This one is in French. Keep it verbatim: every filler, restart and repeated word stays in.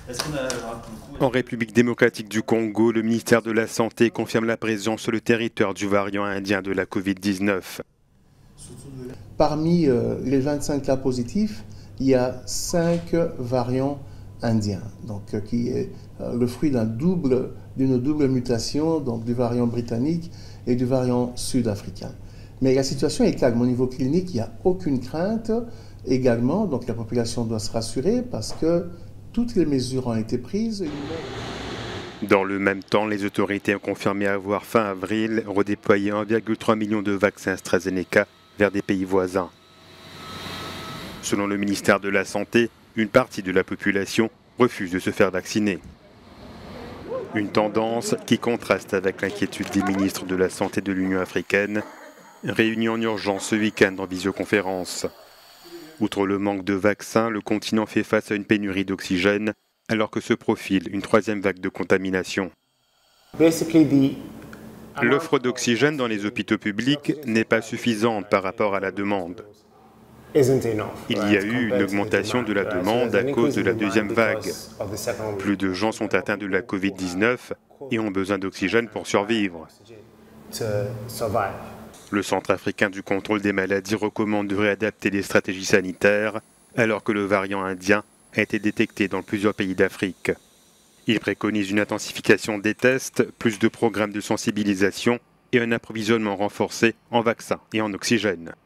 En République démocratique du Congo, le ministère de la Santé confirme la présence sur le territoire du variant indien de la Covid dix-neuf. Parmi euh, les vingt-cinq cas positifs, il y a cinq variants indiens, donc, euh, qui est euh, le fruit d'un double, d'une double mutation, donc du variant britannique et du variant sud-africain. Mais la situation est calme au niveau clinique, il n'y a aucune crainte également, donc la population doit se rassurer parce que toutes les mesures ont été prises. Dans le même temps, les autorités ont confirmé avoir fin avril redéployé un virgule trois million de vaccins AstraZeneca vers des pays voisins. Selon le ministère de la Santé, une partie de la population refuse de se faire vacciner. Une tendance qui contraste avec l'inquiétude des ministres de la Santé de l'Union africaine, réunis en urgence ce week-end en visioconférence. Outre le manque de vaccins, le continent fait face à une pénurie d'oxygène, alors que se profile une troisième vague de contamination. L'offre d'oxygène dans les hôpitaux publics n'est pas suffisante par rapport à la demande. Il y a eu une augmentation de la demande à cause de la deuxième vague. Plus de gens sont atteints de la Covid dix-neuf et ont besoin d'oxygène pour survivre. Le Centre africain du contrôle des maladies recommande de réadapter les stratégies sanitaires alors que le variant indien a été détecté dans plusieurs pays d'Afrique. Il préconise une intensification des tests, plus de programmes de sensibilisation et un approvisionnement renforcé en vaccins et en oxygène.